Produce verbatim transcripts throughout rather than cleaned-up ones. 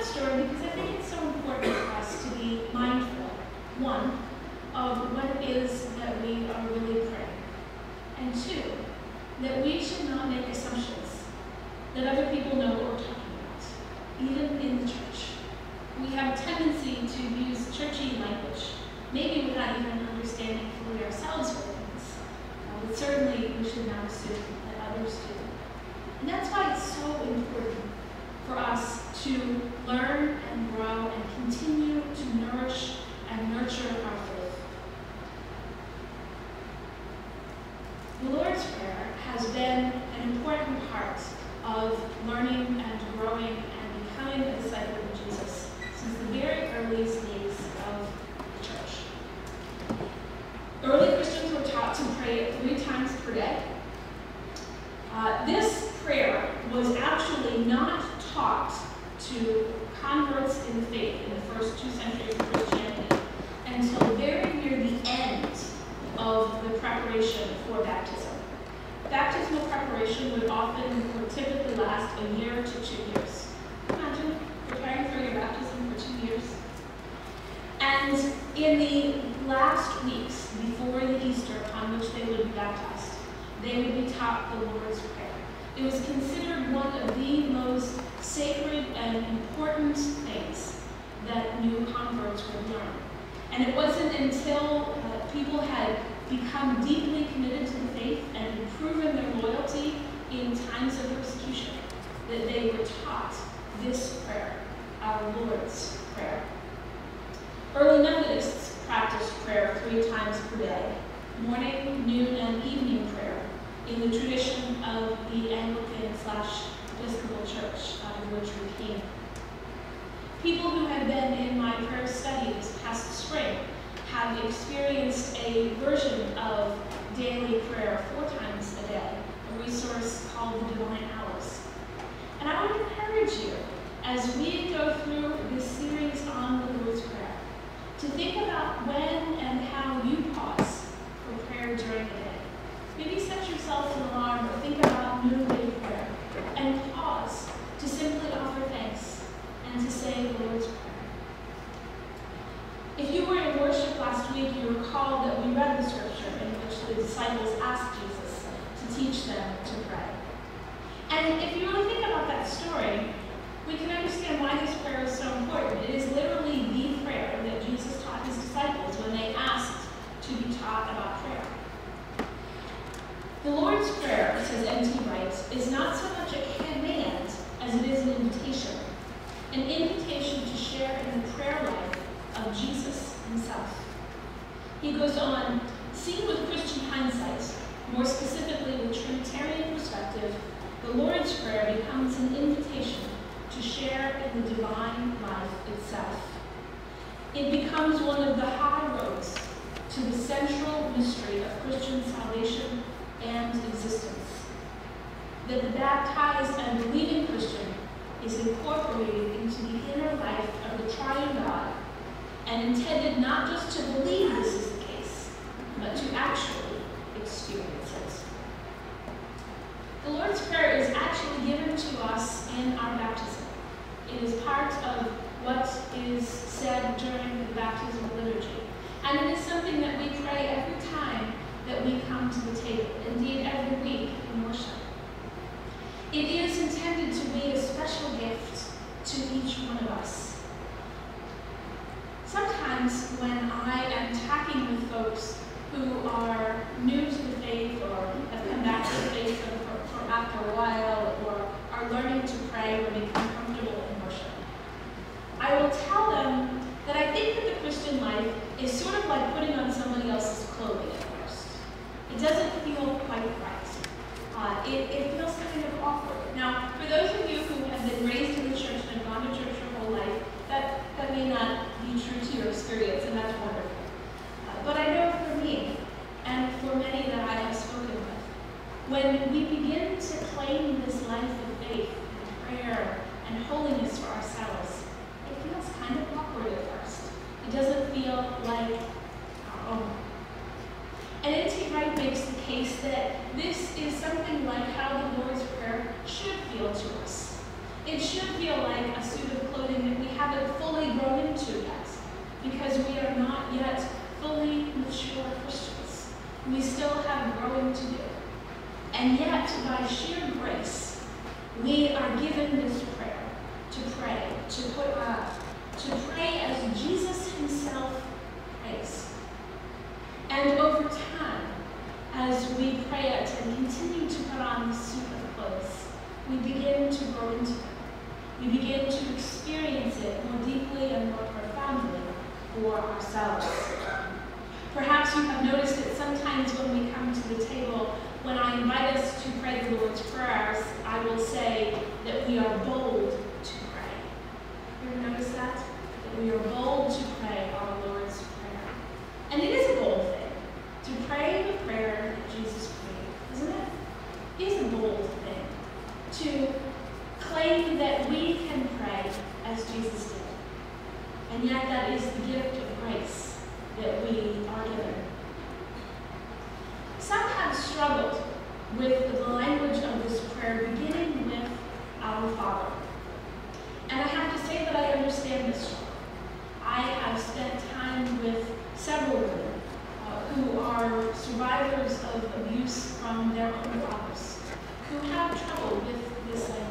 that story because I think it's so important for us to be mindful, one, of what it is that we are really praying, and two, that we should not make assumptions that other people know what we're talking about, even in the church. We have a tendency to use churchy language, maybe without even understanding fully ourselves what it means. Uh, but certainly we should not assume that others do. And that's why it's so important for us to learn and grow and continue to nourish and nurture our faith. The Lord's Prayer has been an important part of learning and growing and becoming a disciple of Jesus since the very earliest days of the church. Early Christians were taught to pray three times per day. Uh, this prayer was actually not taught to converts in the faith in the first two centuries of Christianity until very near the end of the preparation for baptism. Baptismal preparation would often or typically last a year to two years. Imagine preparing for your baptism for two years. And in the last weeks before the Easter upon which they would be baptized, they would be taught the Lord's Prayer. It was considered one of the most sacred and important things that new converts would learn. And it wasn't until uh, people had become deeply committed to the faith and had proven their loyalty in times of persecution that they were taught this prayer, our Lord's Prayer. Early Methodists practiced prayer three times per day, morning, noon, and evening prayer, in the tradition of the Anglican slash Episcopal Church out of which we came. People who have been in my prayer study this past spring have experienced a version of daily prayer four times a day, a resource called the Divine Hours. And I would encourage you, as we go through this series on the Lord's Prayer, to think about when and how you pause for prayer during the day. Maybe set yourself an alarm or think about noonday prayer and pause to simply offer thanks and to say the Lord's Prayer. If you were in worship last week, you recall that we read the scripture in which the disciples asked Jesus to teach them to pray. And if you really think about that story, we can understand why this prayer is so important. It is literally the prayer that Jesus taught his disciples when they asked to be taught about prayer. The Lord's Prayer, says N T Wright, is not so much a command as it is an invitation. An invitation to share in the prayer life of Jesus himself. He goes on, seen with Christian hindsight, more specifically with Trinitarian perspective, the Lord's Prayer becomes an invitation to share in the divine life itself. It becomes one of the high roads to the central mystery of Christian salvation and existence. That the baptized and believing Christian is incorporated into the inner life of the triune God and intended not just to believe this is the case, but to actually experience it. The Lord's Prayer is actually given to us in our baptism. It is part of what is said during the baptismal liturgy. And it is something that we pray every time that we come to the table, indeed every week in worship. It is intended to be a special gift to each one of us. Sometimes when I am talking with folks who are new to the faith or have come back to the faith for, for after a while or are learning to pray or become comfortable in worship, I will tell them that I think that the Christian life is sort of like putting on somebody else's clothing at first. It doesn't feel quite right. Uh, it, it feels kind of awkward. Now, for those of you who have been raised in the church and have gone to church your whole life, that, that may not be true to your experience, and that's wonderful. Uh, but I know for me, and for many that I have spoken with, when we begin to claim this life of faith and prayer and holiness for ourselves, it feels kind of awkward at first. It doesn't feel like our own. And N T Wright makes the case that this is something like how the Lord's Prayer should feel to us. It should feel like a suit of clothing that we haven't fully grown into yet, because we are not yet fully mature Christians. We still have growing to do. And yet, by sheer grace, we are given this prayer to pray, to put on, to pray as Jesus himself prays. And over time, as we pray it and continue to put on the suit of clothes, we begin to grow into it. We begin to experience it more deeply and more profoundly for ourselves. Perhaps you have noticed that sometimes when we come to the table, when I invite us to pray the Lord's Prayers, I will say that we are bold to pray. You ever notice that? That we are bold to pray our Lord's Prayer. And it is a bold thing to pray the prayer that Jesus prayed, isn't it? It is a bold thing to claim that we can pray as Jesus did. And yet that is the gift of grace that we are given. Some have struggled with the language of this prayer, beginning with Our Father. And I have to say that I understand this struggle. I have spent time with several women uh, who are survivors of abuse from their own fathers, who have trouble with this language.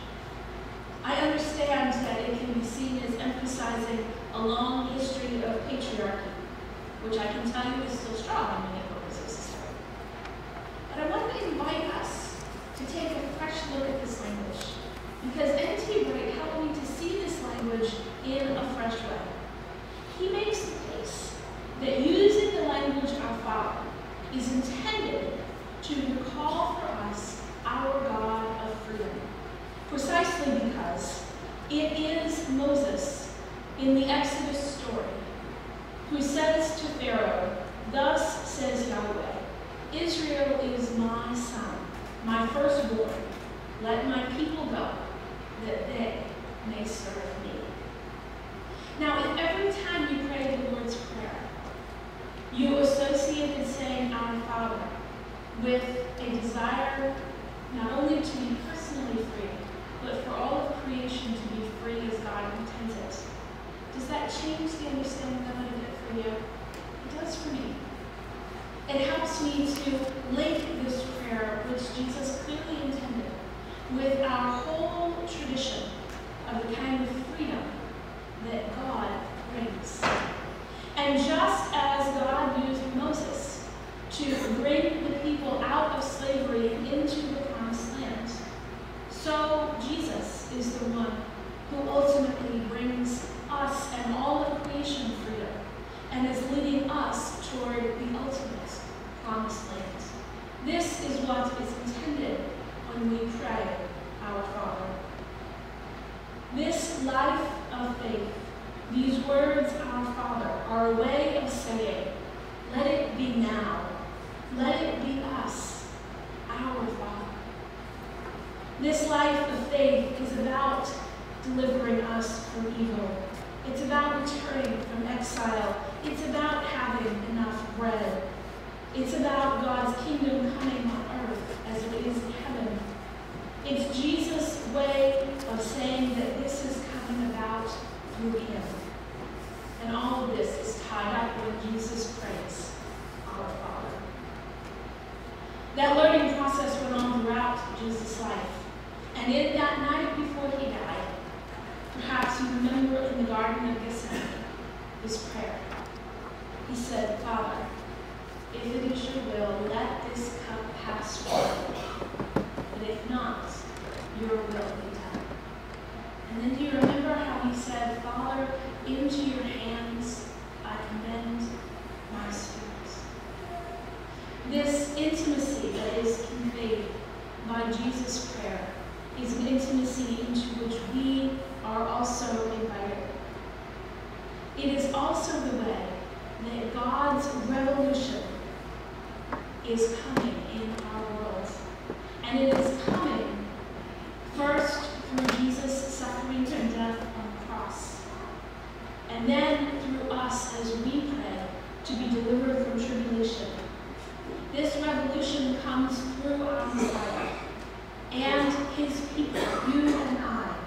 I understand that it can be seen as emphasizing a long history of patriarchy, which I can tell you is still strong in many corners of society. But I want to invite us to take a fresh look at this language, because N T Wright helped me to see this language in a fresh way. He makes the case that using the language Our Father is intended to recall for us our God of freedom, precisely because it is Moses in the Exodus story who says to Pharaoh, "Thus says Yahweh, Israel is my son, my firstborn. Let my people go, that they may serve me." Now, if every time you pray the Lord's Prayer, you associated saying Our Father with a desire not only to be personally free, but for all of creation to be free as God intends it, does that change the understanding of it a bit for you? It does for me. It helps me to link this prayer, which Jesus clearly intended, with our whole tradition of the kind of freedom that God brings. And just as God used Moses to bring the people out of slavery and into the promised land, so Jesus is the one who ultimately brings us and all of creation freedom and is leading us toward the ultimate promised land. This is what is intended when we pray Our Father. This life of faith, these words, Our Father, are a way of saying, let it be now. Let it be us, our Father. This life of faith is about delivering us from evil. It's about returning from exile. It's about having enough bread. It's about God's kingdom coming on earth as it is in heaven. It's Jesus' way of saying that this is coming about through him. And all of this is tied up when Jesus prays, Our Father. That learning process went on throughout Jesus' life. And in that night before he died, perhaps you remember in the Garden of Gethsemane, his prayer. He said, "Father, if it is your will, let this cup pass from me. But if not, your will be done." And then do you remember how he said, "Father, into your hands I commend my spirit." This intimacy that is conveyed by Jesus' prayer is an intimacy into which we are also invited. It is also the way that God's revolution is coming in our world. And it is coming first through Jesus' suffering and death on the cross. And then through us as we pray to be delivered from tribulation. This revolution comes through our Messiah and his people, you and I,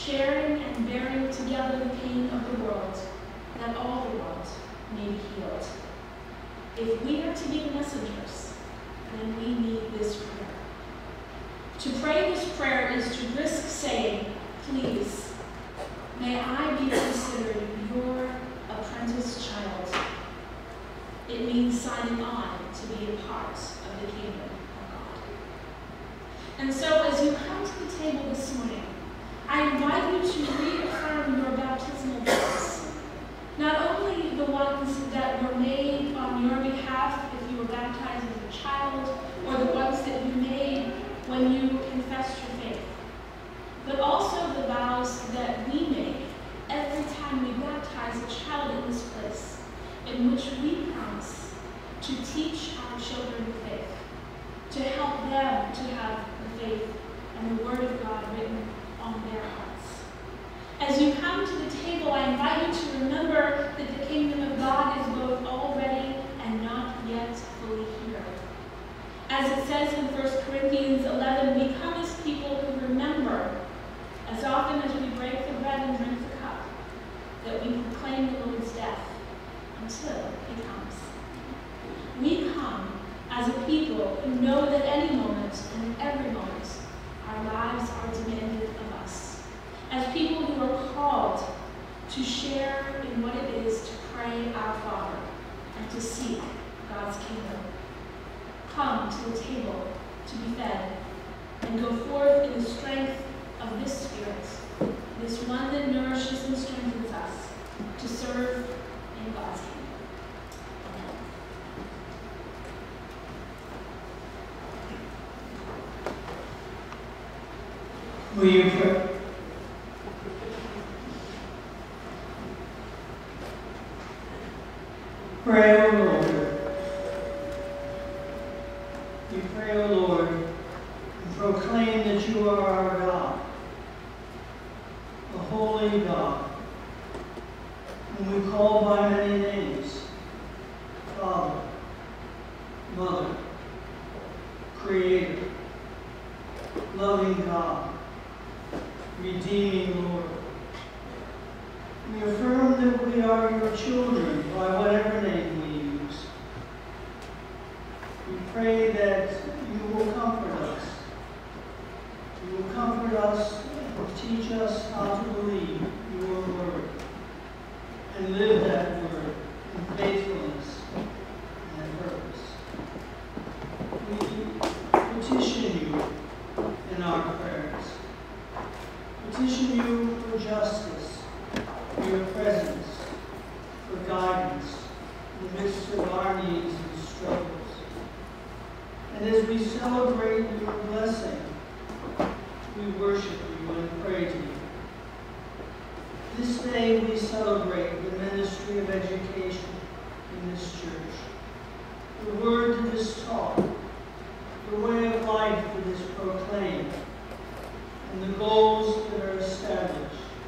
sharing and bearing together the pain of the world, that all the world may be healed. If we are to be the messengers, then we need this prayer. To pray this prayer is to risk saying, please, may I be considered your apprentice child. It means signing on to be a part of the kingdom of God. And so as you come to the table this morning, I invite you to reaffirm your baptismal vows. Not only the ones that were made on your behalf if you were baptized as a child, or the ones that you made when you confessed your faith, but also the vows that we make every time we baptize a child in this place, in which we promise to teach our children the faith, to help them to have the faith and the Word of God written on their hearts. As you come to the table, I invite you to remember that the kingdom of God is both already and not yet fully here. As it says in First Corinthians eleven, we come as people who remember, as often as we break the bread and drink the cup, that we proclaim the Lord's death until he comes. We come as a people who know that any moment and every moment our lives are demanded of us. As people who are called to share in what it is to pray our Father and to seek God's kingdom. Come to the table to be fed and go forth in the strength of this Spirit, this one that nourishes and strengthens us to serve in God's kingdom. Will you pray? Pray, O Lord. We pray, O Lord, and proclaim that you are our God, a holy God, whom we call by many names: Father, Mother, Creator, loving God, redeeming Lord. We affirm that we are your children by whatever name we use. We pray that you will comfort us. You will comfort us and teach us how to believe your word and live that word in faithfulness and purpose. We petition you in our prayers. Petition you for justice, for your presence, for guidance in the midst of our needs and struggles. And as we celebrate your blessing, we worship you and pray to you. This day we celebrate the ministry of education in this church, the word that is taught, the way of life that is proclaimed, and the goals that are established.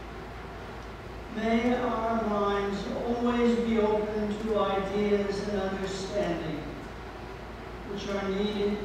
May our minds always be open to ideas and understanding which are needed,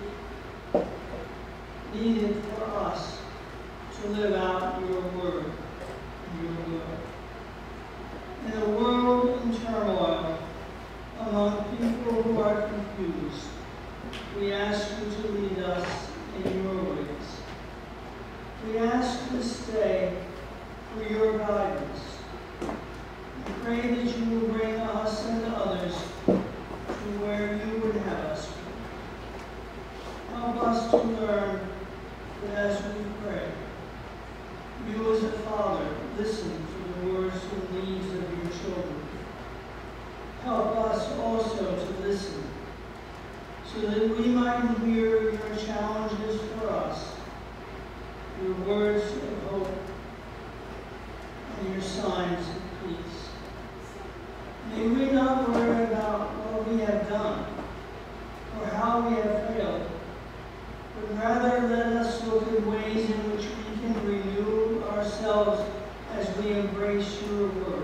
needed for us to live out your word and your will. In a world in turmoil, among people who are confused, we ask you to lead us in your ways. We ask this day for your guidance. We pray that you will bring us and others to where you would have us be. Help us to learn that as we pray, you as a father listen to the words and needs of your children. Help us also to listen so that we might hear your challenges for us, your words of hope, and your signs of peace. May we not worry about what we have done or how we have failed, but rather let us look at ways in which we can renew ourselves as we embrace your word.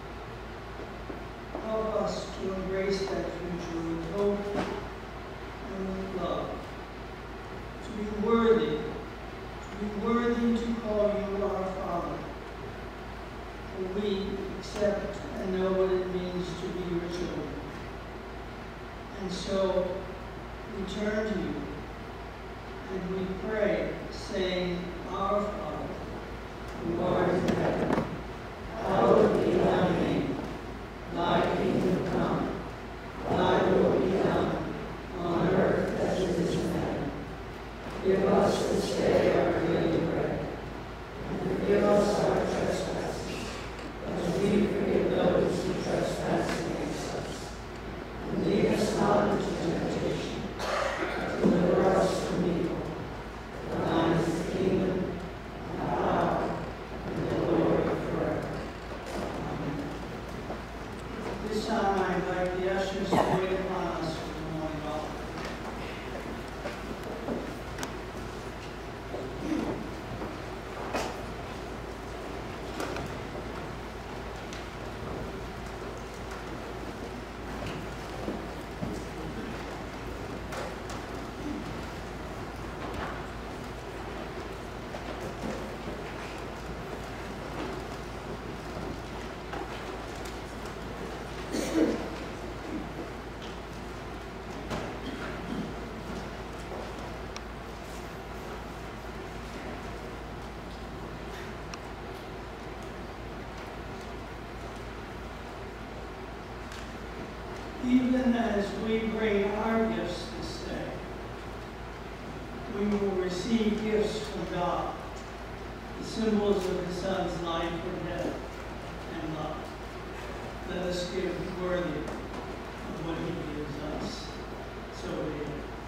Help us to embrace that future with hope and with love, to be worthy, to be worthy to call you our Father, Give us this day our daily bread, and forgive us our trespasses, as we forgive those who trespass against us. And lead us not into temptation, but deliver us from evil. For thine is the kingdom, and the power, and the glory forever. Amen. This time I invite the ushers to wait upon us for the morning offering. Even as we bring our gifts this day, we will receive gifts from God, the symbols of His Son's life or death and love. Let us give worthy of what He gives us. So be it.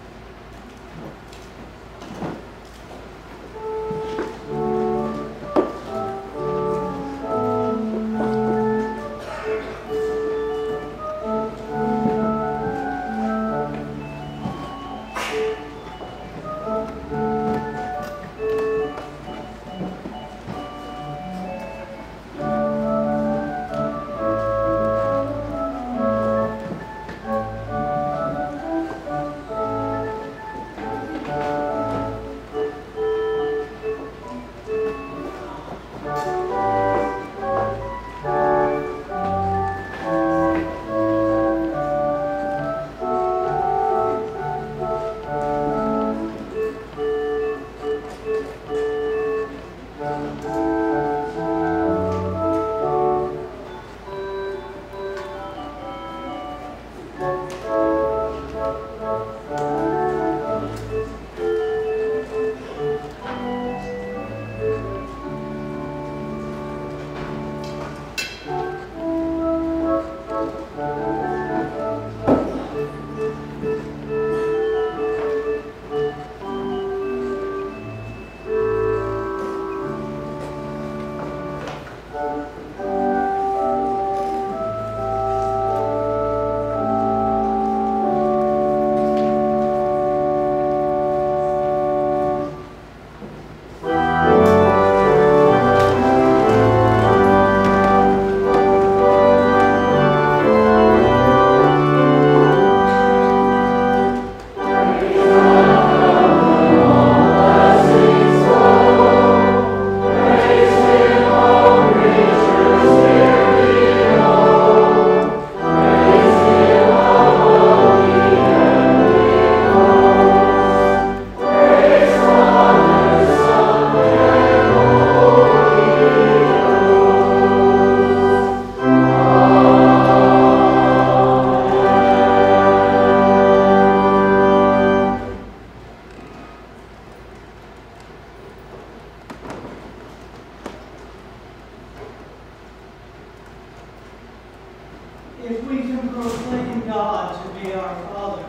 If we can proclaim God to be our Father,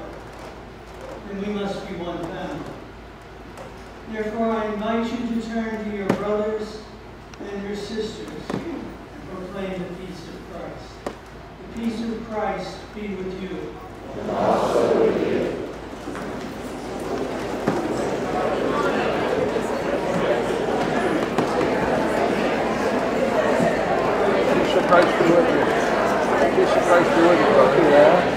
then we must be one family. Therefore, I invite you to turn to your brothers and your sisters and proclaim the peace of Christ. The peace of Christ be with you. And also with you. Peace of Christ be with you. Peace of Christ be with you, brother. Yeah.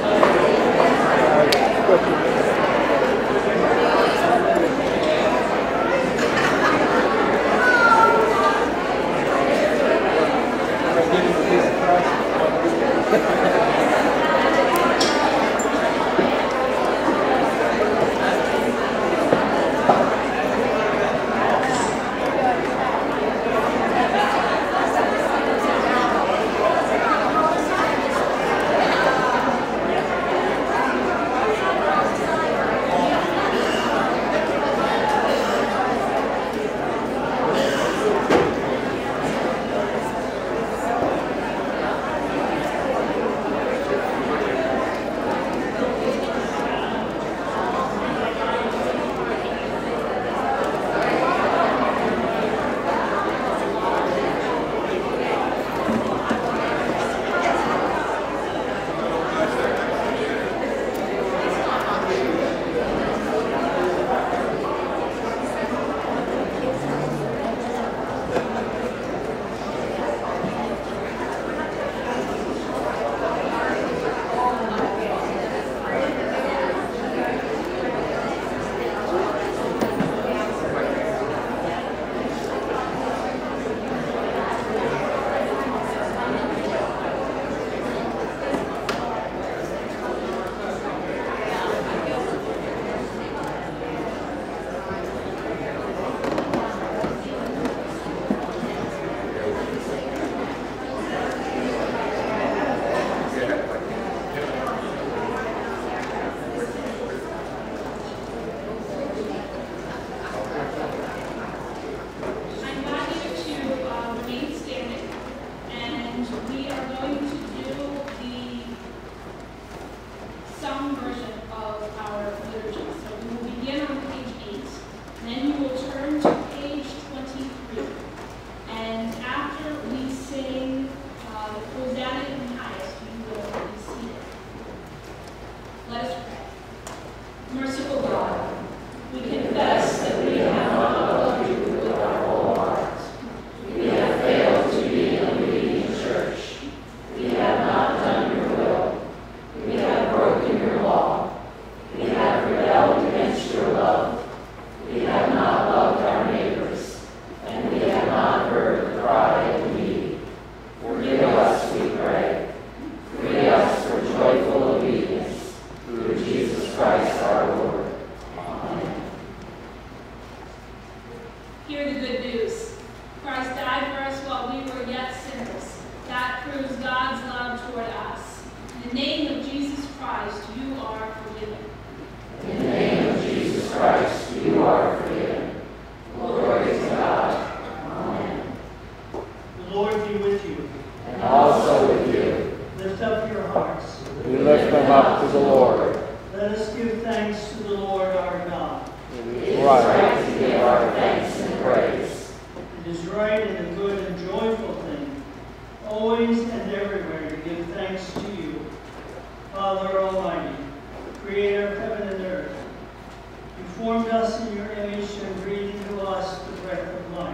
Hear the good news. Christ died for us while we were yet sinners. That proves God's love toward us. In the name of Jesus Christ, you are forgiven. In the name of Jesus Christ, you are forgiven. Glory to God. Amen. The Lord be with you. And also with you. Lift up your hearts. We lift them up to the Lord. Let us give thanks to the Lord our God. It It is is right. right to give our thanks and praise. It is right and a good and joyful thing, always and everywhere to give thanks to you, Father Almighty, Creator of heaven and earth. You formed us in your image and breathed into us the breath of life.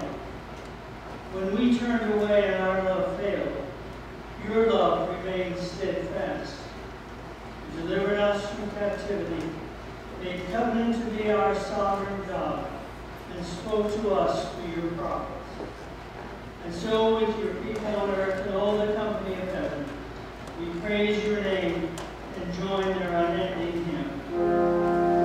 When we turned away and our love failed, your love remained steadfast. You delivered us from captivity, made covenant to be our sovereign God, and spoke to us through your prophets. And so with your people on earth and all the company of heaven, we praise your name and join their unending hymn.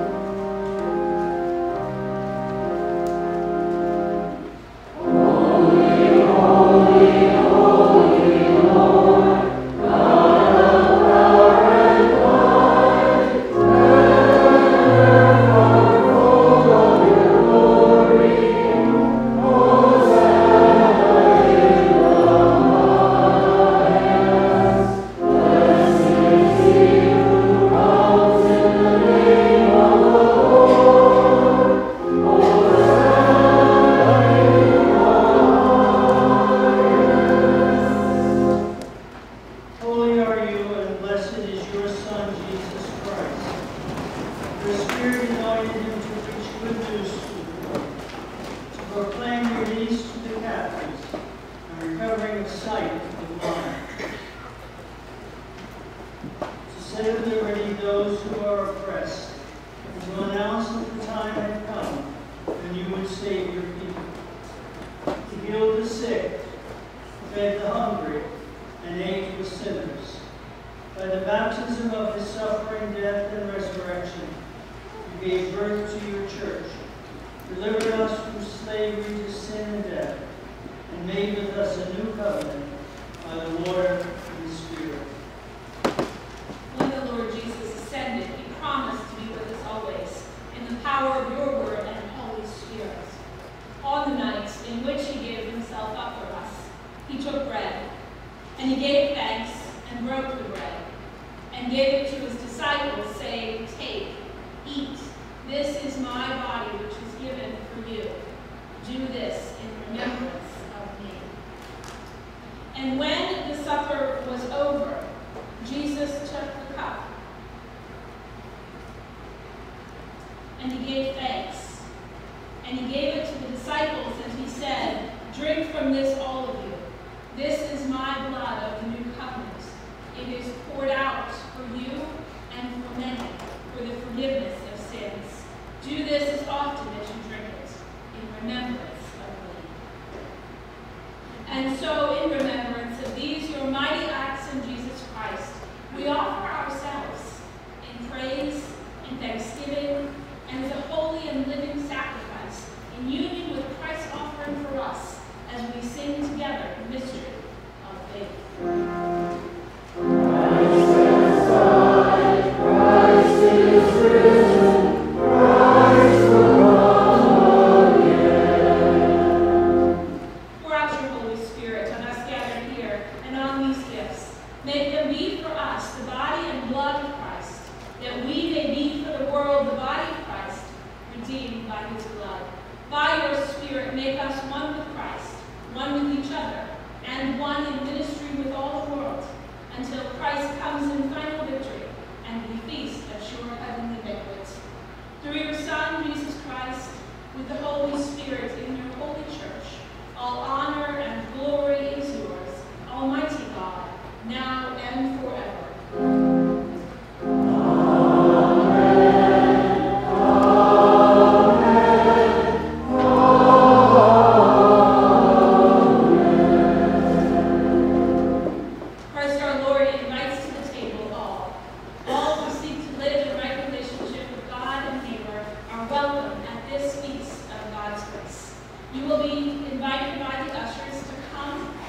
Welcome at this feast of God's grace. You will be invited by the ushers to come